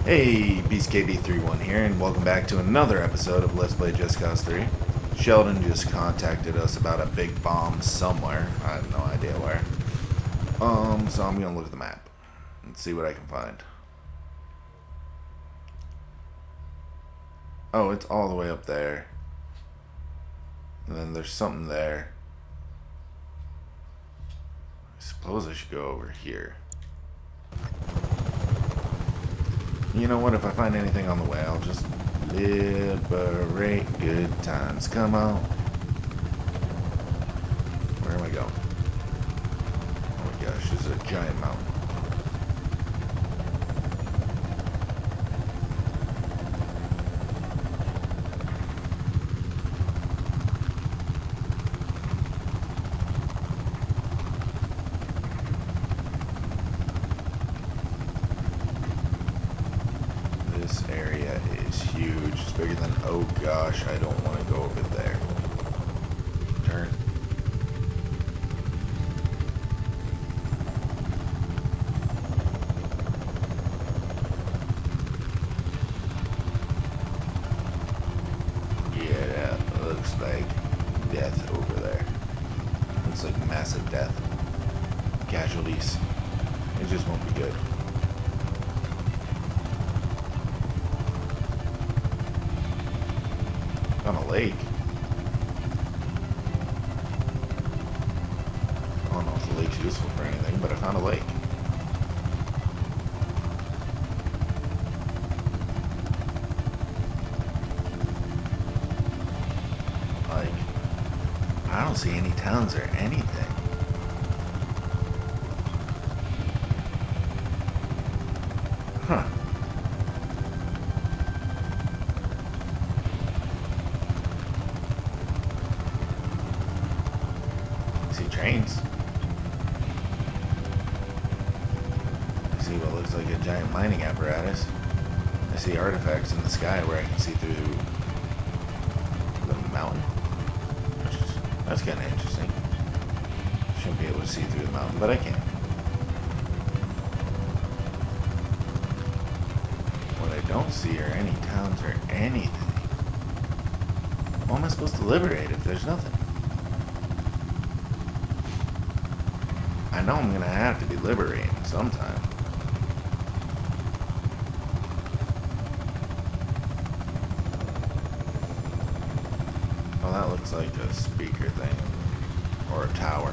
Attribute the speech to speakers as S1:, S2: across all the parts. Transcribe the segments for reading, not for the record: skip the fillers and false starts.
S1: Hey, BeastKB31 here, and welcome back to another episode of Let's Play Just Cause 3. Sheldon just contacted us about a big bomb somewhere. I have no idea where. So I'm gonna look at the map and see what I can find. Oh, it's all the way up there. And then there's something there. I suppose I should go over here. You know what, if I find anything on the way, I'll just liberate good times. Come on. Where am I going? Oh my gosh, this is a giant mountain. This area is huge. It's bigger than, oh gosh, I don't want to go over there. Turn. Yeah, that looks like death over there. Looks like massive death. Casualties. It just won't be good. On a lake. I don't know if the lake's useful for anything, but I found a lake. Like, I don't see any towns or anything. Huh. Trains. I see what looks like a giant mining apparatus. I see artifacts in the sky where I can see through the mountain. That's kind of interesting. Shouldn't be able to see through the mountain, but I can. What I don't see are any towns or anything. How am I supposed to liberate if there's nothing? I know I'm gonna have to be liberating sometime. Oh, that looks like a speaker thing. Or a tower.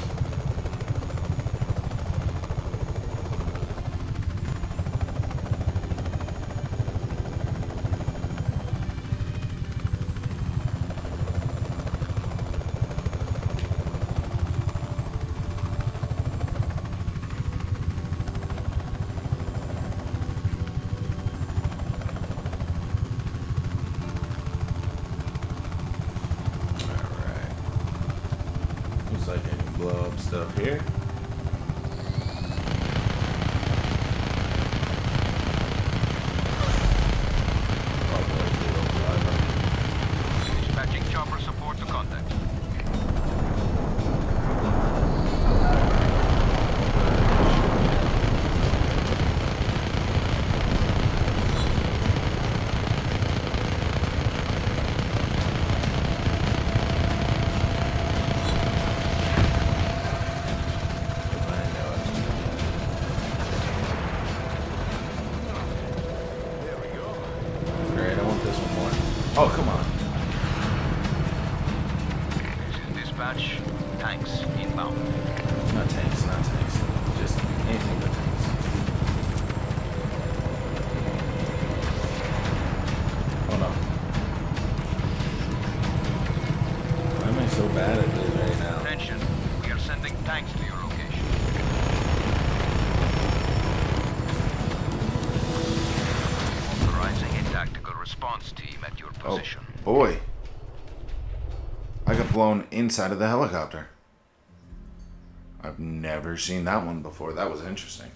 S1: Looks like I can blow up stuff here.
S2: Dispatching chopper support to contact.
S1: Oh, come on.
S2: This is dispatch. Tanks inbound.
S1: Not tanks, not tanks. Just anything but tanks. Oh no. Why am I so bad at this right now?
S2: Attention. We are sending tanks to your location. Authorizing a tactical response team at your position.
S1: Oh, boy. I got blown inside of the helicopter. I've never seen that one before. That was interesting.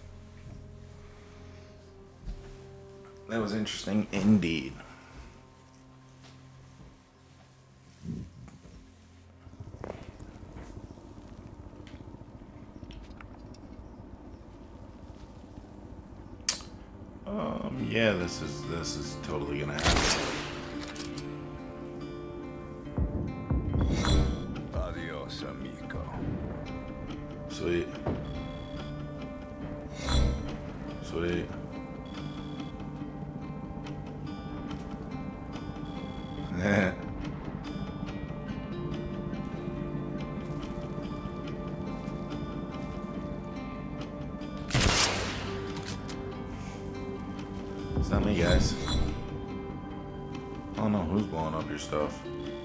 S1: That was interesting indeed. Yeah, this is totally gonna happen.
S3: Adios, amigo.
S1: Sweet. Sweet. It's not me, guys. I don't know who's blowing up your stuff.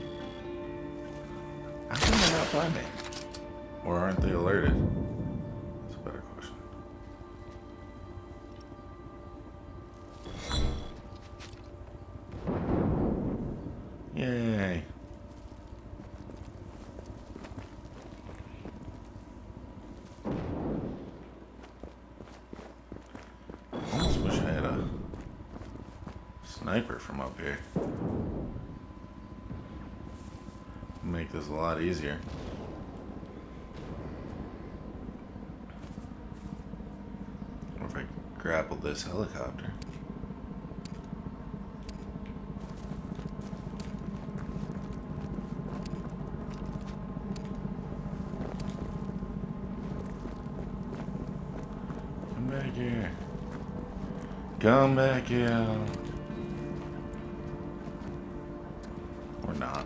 S1: How can they not find me? Or aren't they alerted? That's a better question. Yay. I almost wish I had a sniper from up here. Make this a lot easier. Or if I grappled this helicopter. Come back here. Come back here. Or not.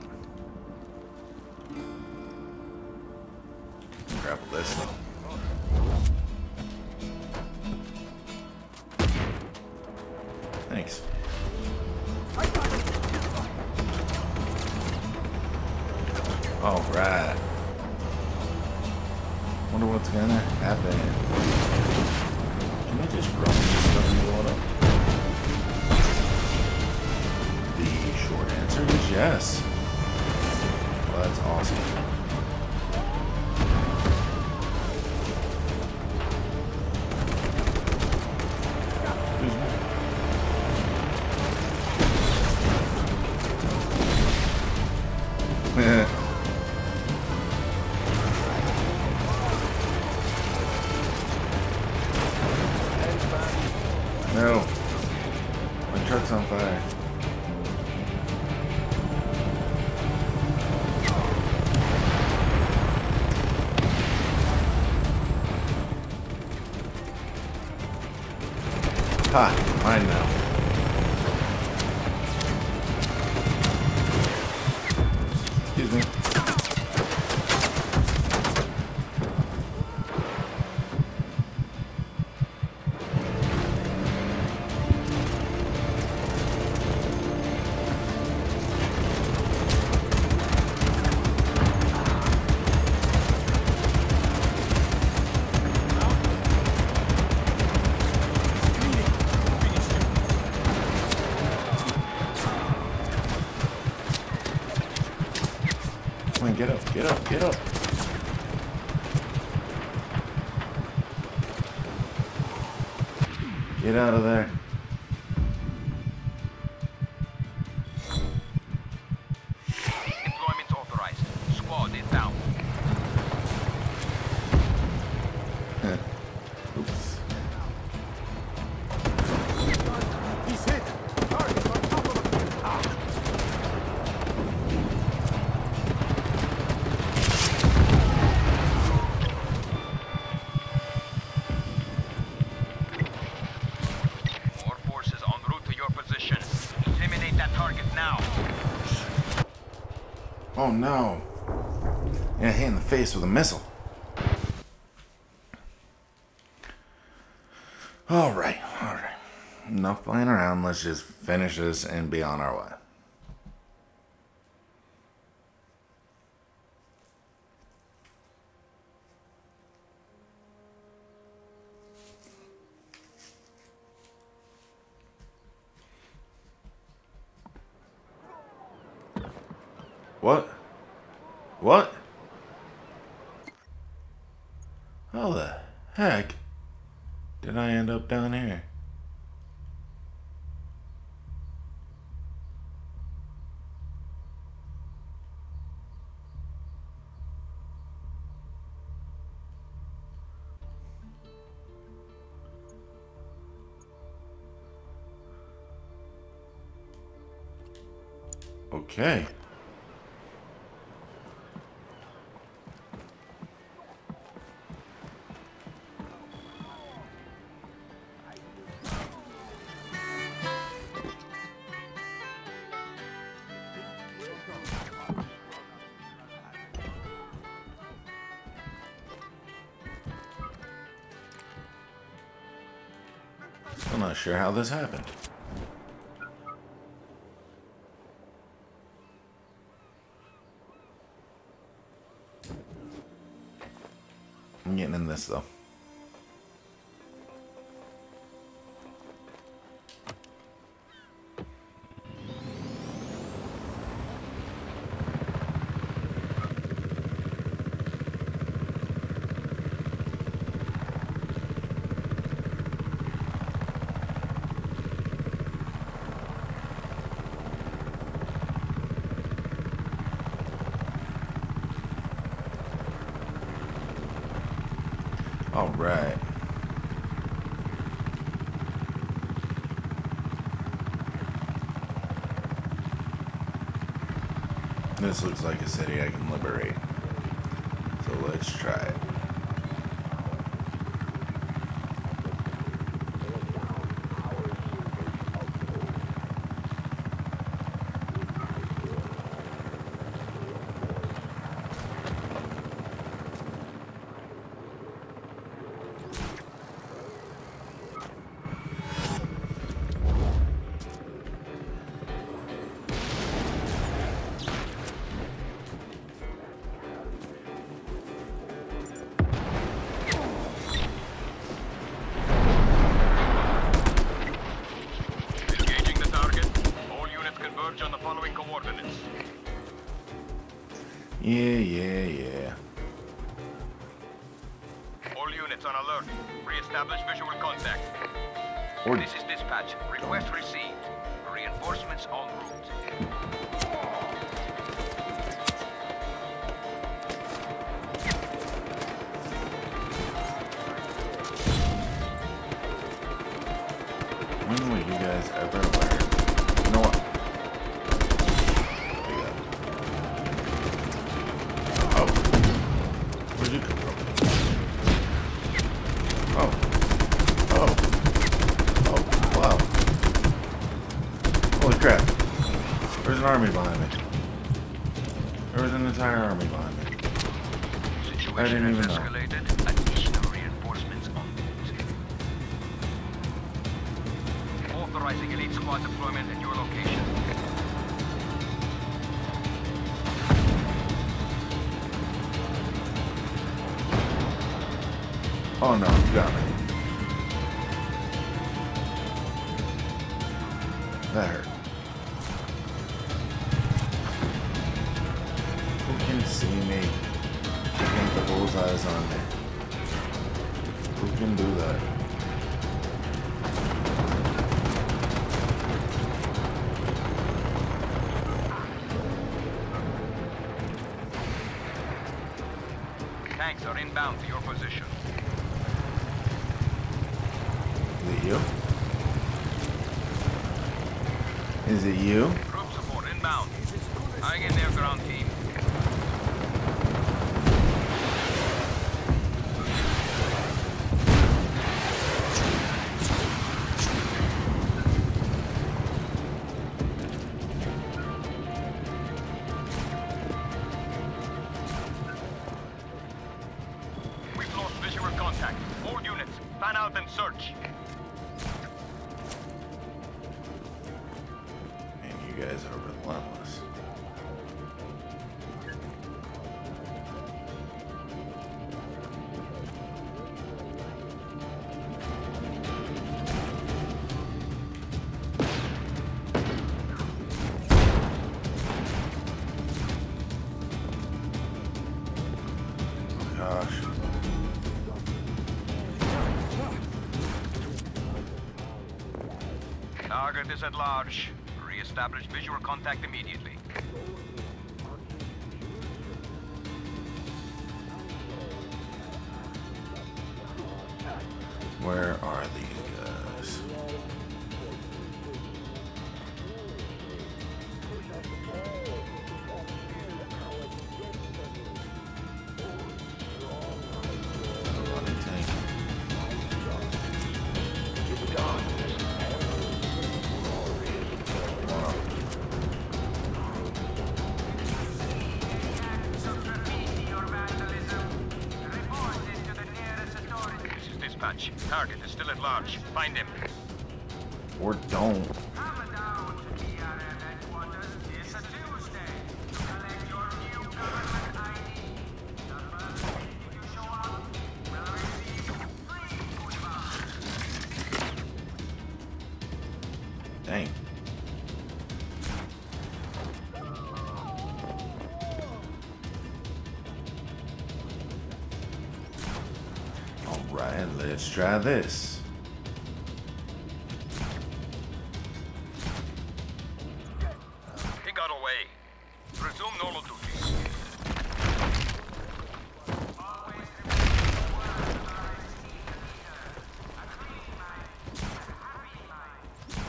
S1: Grapple this. Thanks. All right. Wonder what's gonna happen. Can I just run this stuff in the water? The short answer is yes. Well, that's awesome. No. My truck's on fire. Ha! Mine now. Excuse me. Come on, get up, get up, get up. Get out of there.
S2: Deployment authorized. Squad is down.
S1: Oops.
S3: He's hit. Target on top of him. Ah.
S2: More forces en route to your position. Eliminate that target now.
S1: Oh no. Yeah, hit in the face with a missile. Alright, alright. Enough playing around. Let's just finish this and be on our way. What? What? How the heck did I end up down here? Okay. I'm not sure how this happened. I'm getting in this though. All right. This looks like a city I can liberate. So let's try it. Yeah.
S2: All units on alert. Re-establish visual contact.
S1: Or
S2: This is dispatch. Request received. Reinforcements en route.
S1: when will you guys ever learn? You know what? Oh. Where'd you come from? Oh, wow. Holy crap. There's an army behind me. There was an entire army behind me. I didn't even know.
S2: Escalated. Additional reinforcements en route. Authorizing elite squad deployment at your location.
S1: Oh no, you got me. That hurt. Who can see me? I think the bullseye's on me. Who can do that?
S2: Tanks are inbound to your position.
S1: Is it you? Is it you?
S2: Group support inbound. I get their ground team. We've lost visual contact. All units, fan out and search.
S1: Man, you guys are relentless. Gosh.
S2: Target is at large. Re-establish visual contact immediately.
S1: Where are these guys?
S2: dispatch. Target is still at large. Find him.
S1: Or don't.
S4: Come down to DRM headquarters. It's a Tuesday. Collect your new government ID. The first thing you show up will receive free food box.
S1: Dang. Alright, let's try this.
S2: He got away. Resume normal duties.
S4: Always remember the words of our esteemed leader. A clean mind is a happy mind.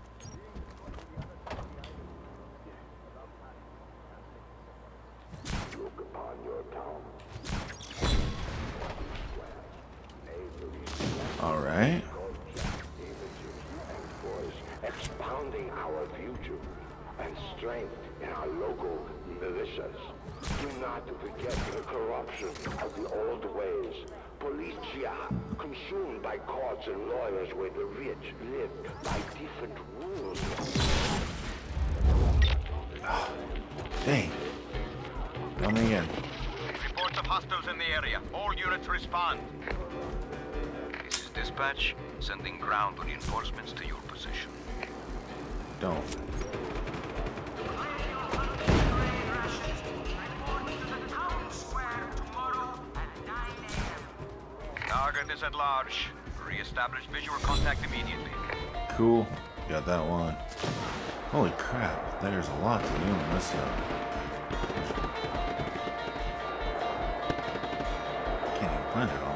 S5: Look upon your town.
S1: Alright.
S5: Expounding our future and strength in our local militias. Do not forget the corruption of the old ways. Policia, consumed by courts and lawyers where the rich live by different rules.
S1: Dang. Tell me again.
S2: Reports of hostiles in the area. All units respond. This is dispatch. Sending ground reinforcements to your position.
S1: Don't.
S2: Target is at large. Re-establish visual contact immediately.
S1: Cool. Got that one. Holy crap. There's a lot to do in this stuff. Can't even find it all.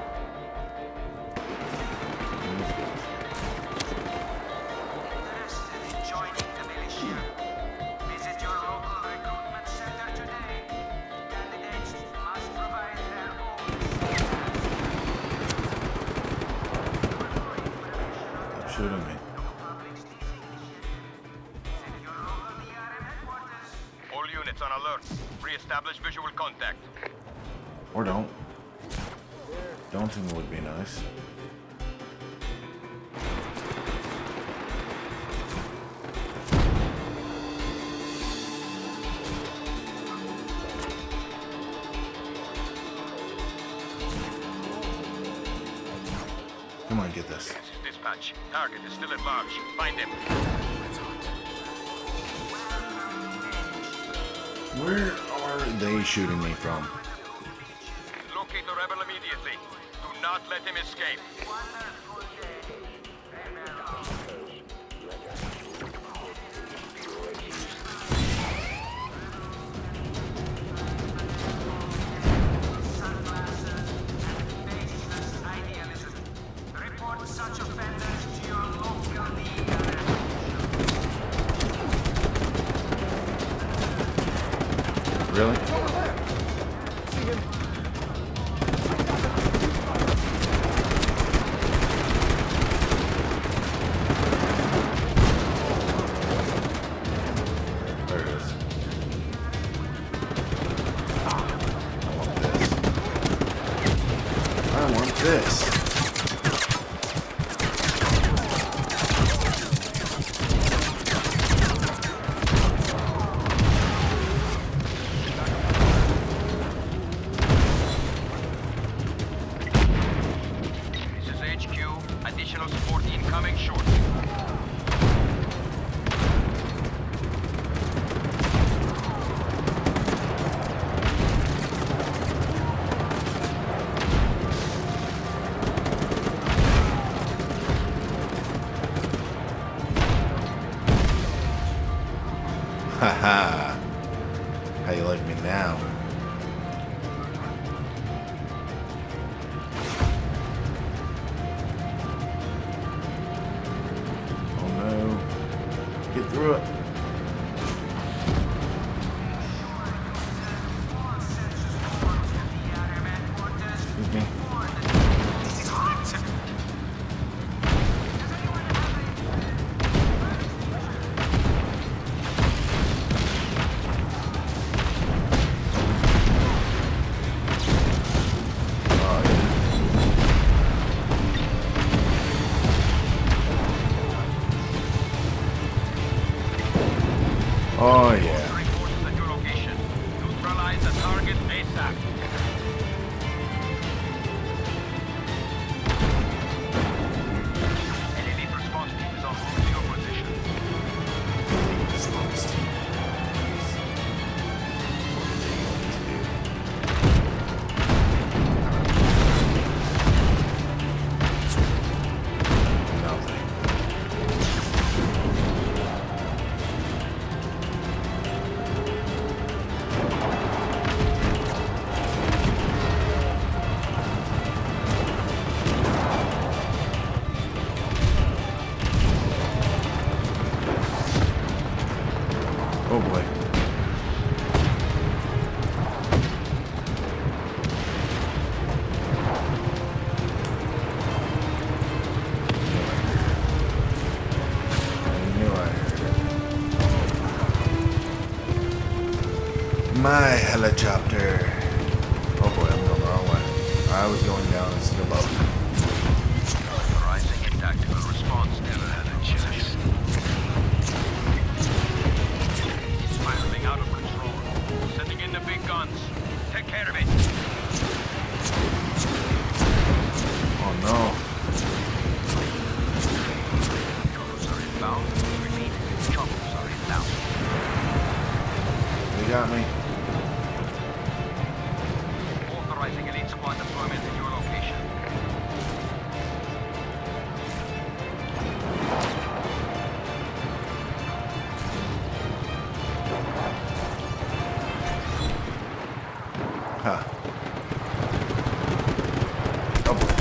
S4: Interested in joining the militia? Visit your local recruitment center today. Candidates must provide their own
S1: Stop shooting me.
S4: public station initiative. Visit your local DRM headquarters.
S2: All units on alert. Re-establish visual contact.
S1: Or don't. Daunting would be nice. Come on, get this.
S2: This is dispatch. Target is still at large. Find him.
S1: Where are they shooting me from?
S2: Locate the rebel immediately. Do not let him escape.
S4: Wonderful day. Sunglasses and baseless idealism. Report such offenders to your local DRM.
S1: Really?
S3: Over there! See him?
S1: There it is. I want this.
S2: This is HQ. Additional support incoming shortly.
S1: Haha. How you like me now? Oh no. Get through it. Excuse me.
S4: This is hot!
S1: Oh, yeah. Oh boy. My helicopter. Oh boy, I'm going the wrong way. I was going down instead of up.
S2: Authorizing a tactical response to the checks. Spiraling out of control. Sending in the big guns. Take care of it.
S1: Oh no.
S2: Choppers are inbound. Repeat. Choppers are inbound.
S1: They got me.
S2: Authorizing elite squad deployment in your location.
S1: Huh. Oh boy.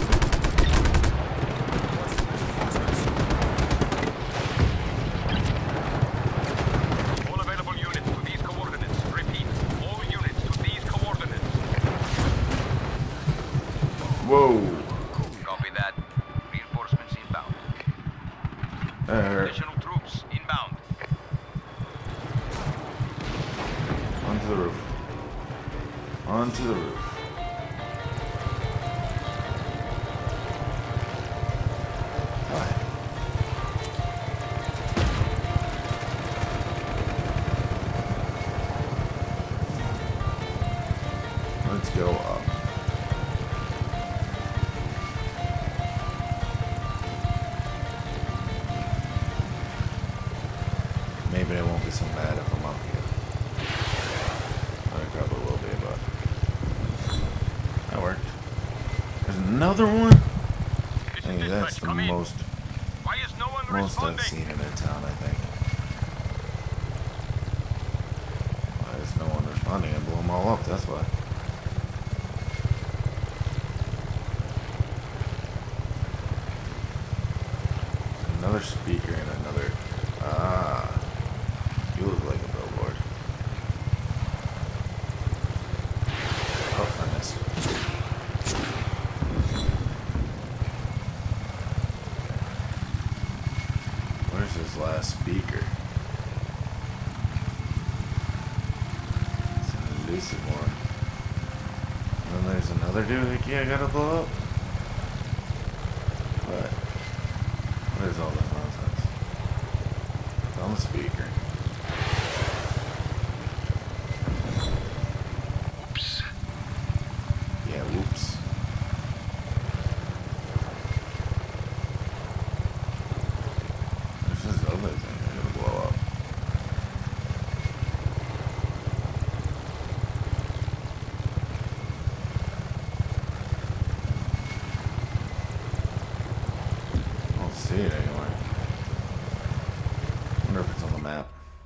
S2: All available units to these coordinates. Repeat. All units to these coordinates.
S1: Whoa.
S2: Copy that. Reinforcements inbound.
S1: That hurt.
S2: Additional troops inbound.
S1: Onto the roof. Onto the roof. What? Let's go up. Maybe I won't be so mad if I'm up here. I probably will be, but that worked. There's another one. Hey, that's the most
S2: Why is no one
S1: I've
S2: responding?
S1: seen in a town, I think. Why is no one responding? I blew them all up, that's why. Another speaker and another... Ah. You look like a billboard. Oh, I missed. Where's this last speaker? It's an elusive one. And then there's another dude like, yeah, I gotta blow up. But what is all this nonsense? It's on the speaker.
S2: Oops.
S1: Yeah, whoops. There's this other thing I'm gonna blow up. I don't see it anywhere. I wonder if it's on the map.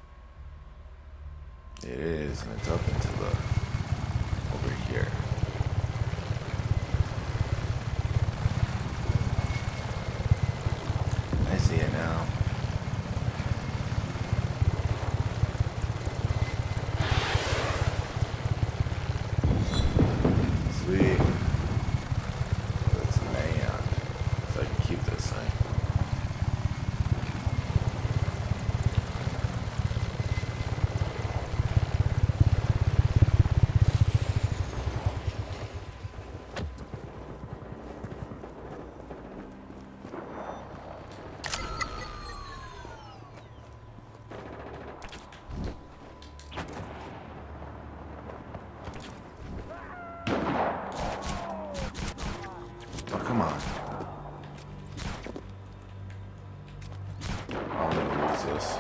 S1: It is, and it's up into the... over here. I see it now. Sweet. Oh, it's neon. So I can keep this thing. Oh, come on. I'm gonna lose this.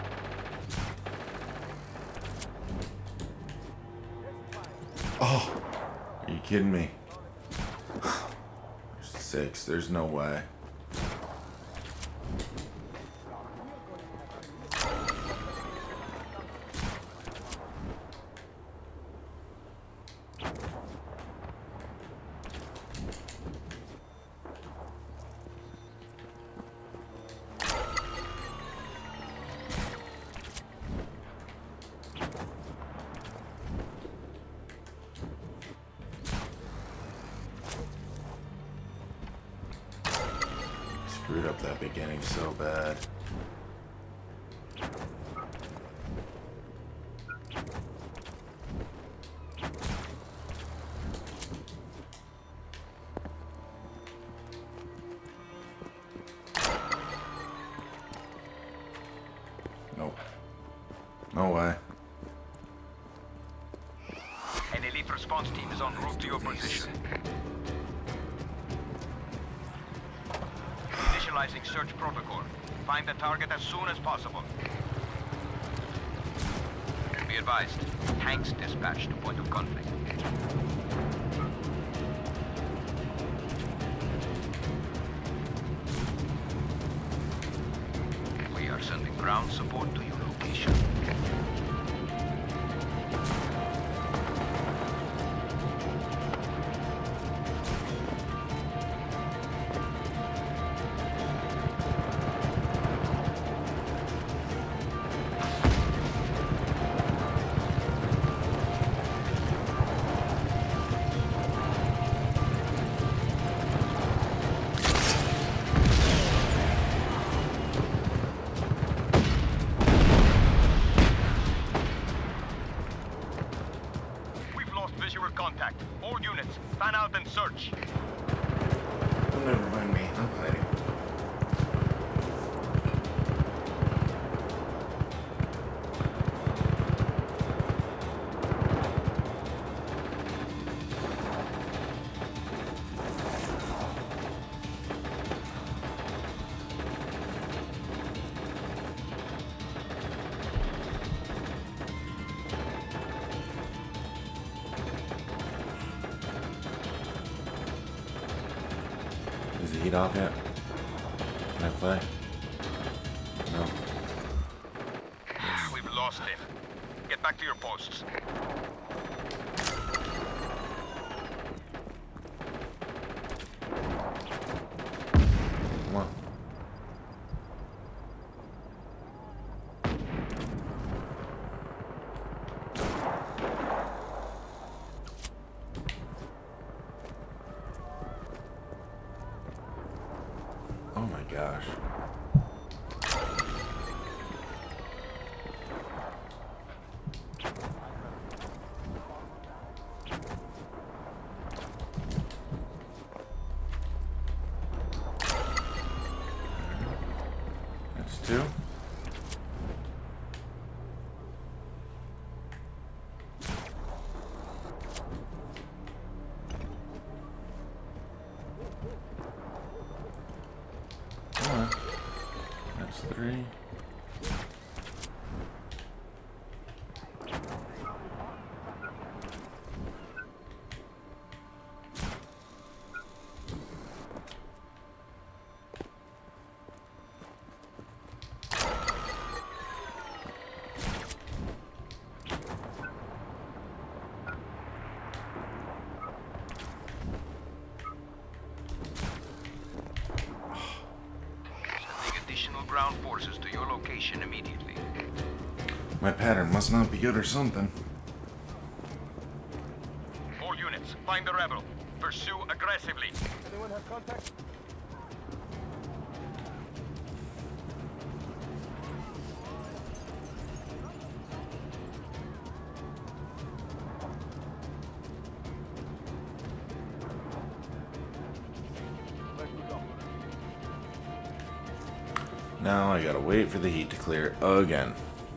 S1: Oh, are you kidding me? There's 6. There's no way. up that beginning so bad. Nope. No way.
S2: An elite response team is en route to your position. Initializing search protocol. Find the target as soon as possible. Be advised, tanks dispatched to point of conflict. We are sending ground support to your location. Visual contact. All units, fan out and search.
S1: You'll never find me. I'm hiding. Is the heat off yet? Can I play? No.
S2: We've lost him. Get back to your posts.
S1: Come on. Oh my gosh. That's two. That's three.
S2: Ground forces to your location immediately.
S1: My pattern must not be good or something.
S2: All units, find the rebel. Pursue aggressively.
S3: Anyone have contact?
S1: Now I gotta wait for the heat to clear again.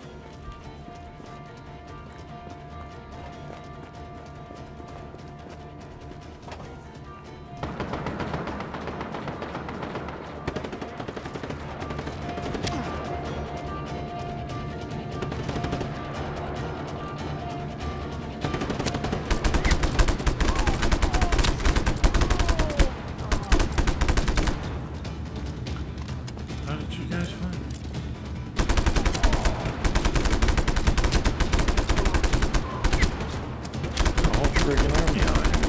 S1: How did you guys find me? The whole friggin' army on it.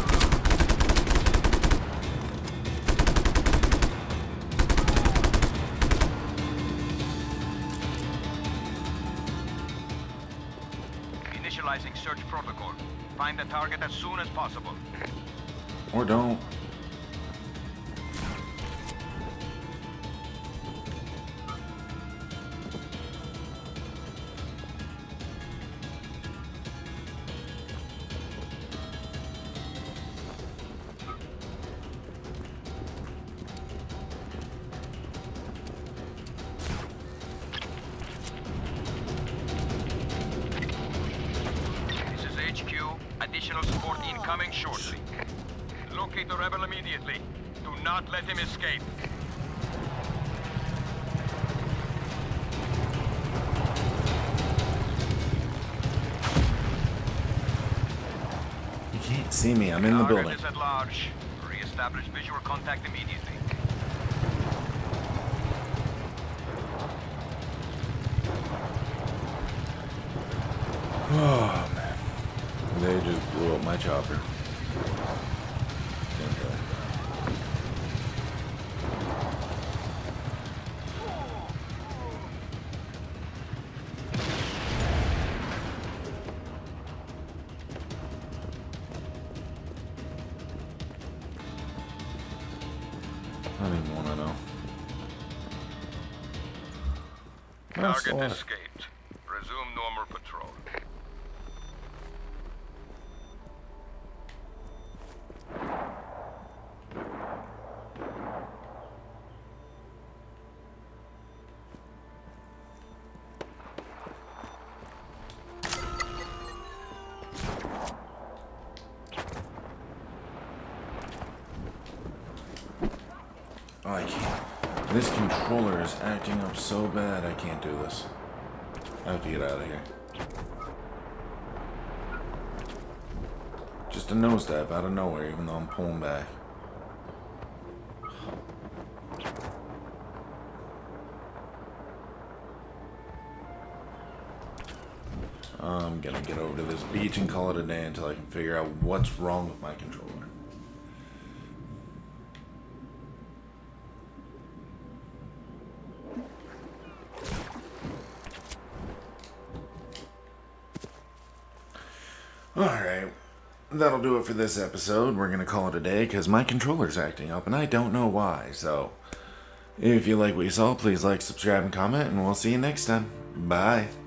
S2: Initializing search protocol. Find the target as soon as possible.
S1: Or don't.
S2: Additional support incoming shortly. Locate the rebel immediately. Do not let him escape.
S1: You can't see me. I'm in the
S2: Target
S1: building.
S2: is at large. Re-establish visual contact immediately.
S1: Oh, man. They just blew up my chopper. Okay. I don't even want to know.
S2: Target escaped. Resume normal patrol.
S1: Oh, I can't. This controller is acting up so bad, I can't do this. I have to get out of here. Just a nosedive out of nowhere, even though I'm pulling back. I'm gonna get over to this beach and call it a day until I can figure out what's wrong with my controller. Alright, that'll do it for this episode. We're going to call it a day because my controller's acting up and I don't know why. So, if you like what you saw, please like, subscribe, and comment, and we'll see you next time. Bye.